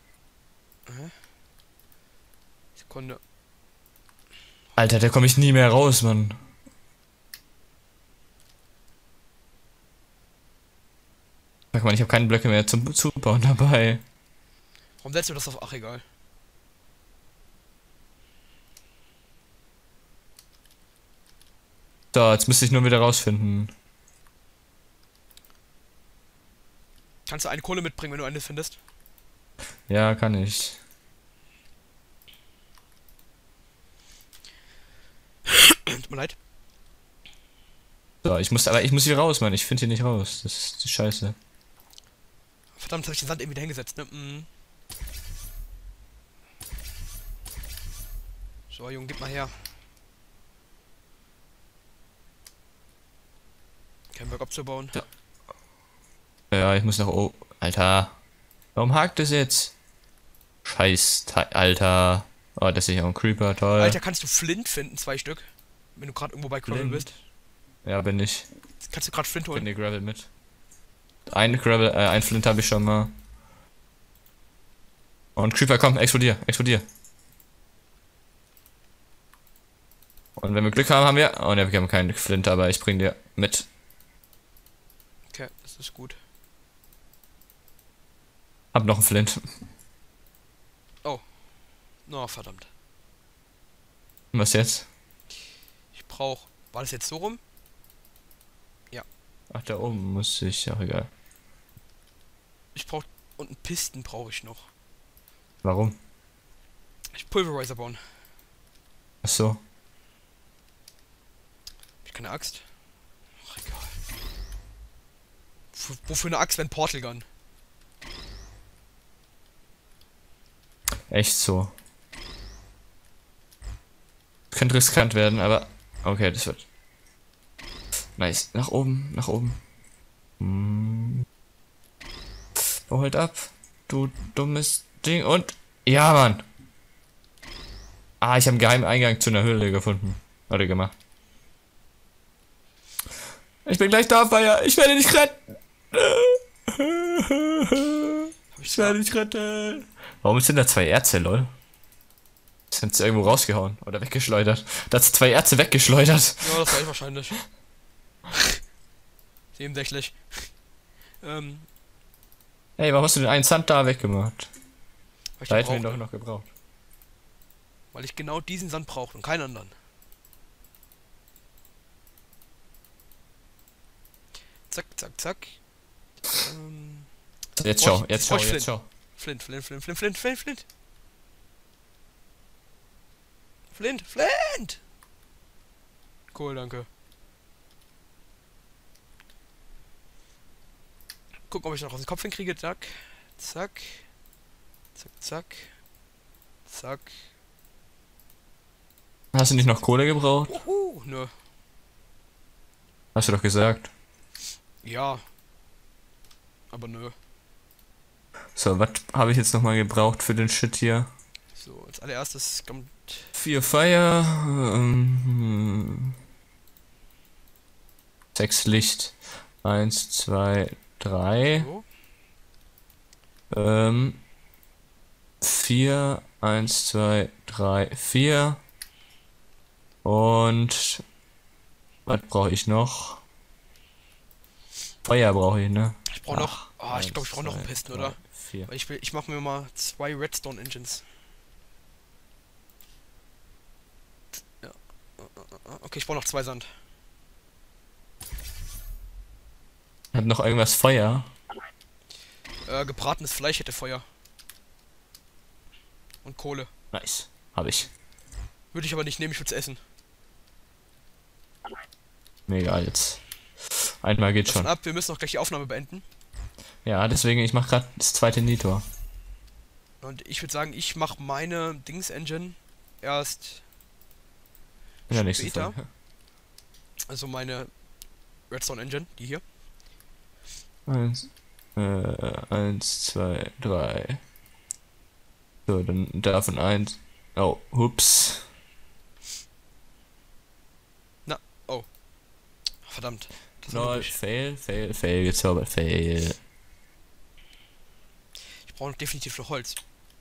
Sekunde. Alter, da komme ich nie mehr raus, Mann. Sag mal, ich habe keine Blöcke mehr zum Zubauen dabei. Warum setzt du das auf? Ach, egal. So, jetzt müsste ich nur wieder rausfinden. Kannst du eine Kohle mitbringen, wenn du eine findest? Ja, kann ich. Tut mir leid. So, ich muss hier raus, Mann. Ich finde hier nicht raus. Das ist die Scheiße. Verdammt, habe ich den Sand eben wieder hingesetzt, ne? So, Junge, gib mal her. Kein Bock abzubauen. Ja. Ja, ich muss nach oben. Alter. Warum hakt es jetzt? Scheiß, Alter. Oh, das ist ja auch ein Creeper, toll. Alter, kannst du Flint finden? 2 Stück. Wenn du gerade irgendwo bei Gravel Flint. bist. Ja, bin ich. Kannst du gerade Flint Bring holen? dir Gravel mit. Ein Flint habe ich schon mal. Und Creeper, komm, explodier, explodier. Und wenn wir Glück haben, haben wir... Oh ne, wir haben keinen Flint, aber ich bring dir mit. Okay, das ist gut. Hab noch einen Flint. Oh, verdammt. Und was jetzt? Ich brauch... War das jetzt so rum? Ach, da oben muss ich... Ach, egal. Ich brauch... Und einen Pisten brauche ich noch. Warum? Ich Pulverizer bauen. Ach so. Hab ich keine Axt? Ach, egal. Wofür eine Axt, wenn Portal Gun? Echt so. Könnte riskant werden, aber... Okay, das wird... Nice. Nach oben, nach oben. Bau halt ab. Du dummes Ding. Und... Ja, Mann. Ah, ich habe einen geheimen Eingang zu einer Höhle gefunden. Oder gemacht. Ich bin gleich da, Feier. Ich werde dich retten. Ich werde dich retten. Warum sind da 2 Erze, lol? Sind sie irgendwo rausgehauen oder weggeschleudert? Da hat 2 Erze weggeschleudert. Ja, das war ich wahrscheinlich. 67. Ey, warum hast du den einen Sand da weggemacht? Hab ich Da hätten wir ihn gebraucht, doch noch gebraucht. Weil ich genau diesen Sand brauche und keinen anderen. Zack, zack, zack. Jetzt brauch schau, ich- jetzt brauch schau, ich jetzt schau. Flint. Flint! Cool, danke. Gucken, ob ich noch aus dem Kopf hinkriege. Zack. Zack. Zack, zack. Zack. Hast du nicht noch Kohle gebraucht? Nö. Hast du doch gesagt. Ja. Aber nö. So, was habe ich jetzt nochmal gebraucht für den Shit hier? So, als allererstes kommt. 4 Feuer, 6 Licht. 1, 2, 3. So. 4, 1, 2, 3, 4. Und was brauche ich noch? Feuer brauche ich, ne? Ich brauche noch. Ich glaube, ich brauche noch einen 1, Pisten, 2, oder? 4. Weil ich mache mir mal 2 Redstone Engines. Ja. Okay, ich brauche noch 2 Sand. Hat noch irgendwas Feuer? Gebratenes Fleisch hätte Feuer. Und Kohle. Nice. Habe ich. Würde ich aber nicht nehmen, ich würde es essen. Mega jetzt. Einmal geht Davon schon. ab, wir müssen auch gleich die Aufnahme beenden. Ja, deswegen, ich mache gerade das zweite Nitor. Und ich würde sagen, ich mache meine Dings-Engine erst. In der nächsten Später. Folge. Also meine Redstone Engine, die hier. 1, 2, 3. So, dann davon 1. Oh, hups. Verdammt. Das war Lol, durch. fail, gezaubert, fail. Ich brauche definitiv noch Holz.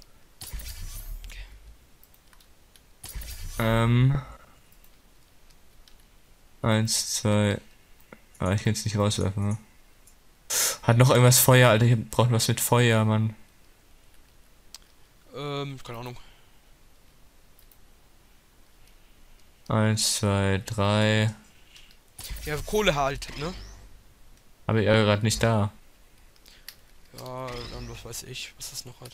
1, 2. Ah, ich kann es nicht rauswerfen, ne? Hat noch irgendwas Feuer, Alter, hier braucht was mit Feuer, Mann. Keine Ahnung. 1, 2, 3. Ja, Kohle halt, ne? Aber ihr gerade nicht da. Ja, dann was weiß ich, was das noch hat.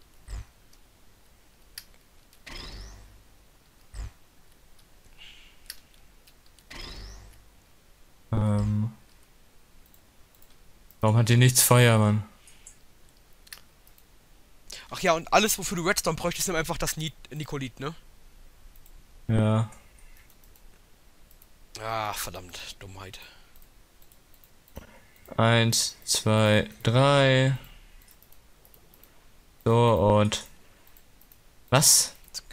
Warum hat die nichts Feuer, Mann? Ach ja, und alles, wofür du Redstone bräuchtest, nimm einfach das Nikolit, ne? Ja. Ach, verdammt, Dummheit. 1, 2, 3. So, und. Was? Zack.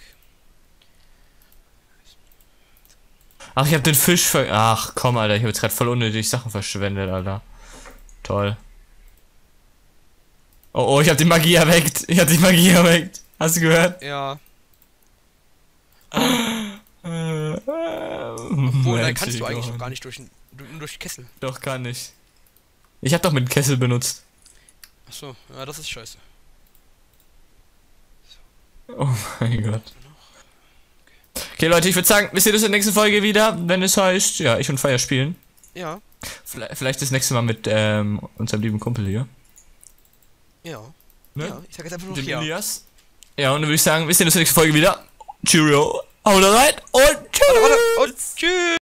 Ach, ich hab den Fisch Ach, komm, Alter, ich hab jetzt gerade voll unnötig Sachen verschwendet, Alter. Toll. Oh, ich hab die Magie erweckt. Hast du gehört? Ja. Obwohl, dann kannst du eigentlich noch gar nicht durch den Kessel. Doch, kann ich. Ich hab doch mit dem Kessel benutzt. Achso, ja, das ist scheiße. Oh mein Gott. Okay, Leute, ich würde sagen, wir sehen uns in der nächsten Folge wieder, wenn es heißt, ja, ich und Feier spielen. Ja. Vielleicht das nächste Mal mit unserem lieben Kumpel hier. Ja. Ne? Ja, ich sag jetzt einfach nur Dem ja. Elias. Ja, und dann würde ich sagen, wir sehen uns in der nächsten Folge wieder. Cheerio. Haut rein und tschüss. Warte, und tschüss.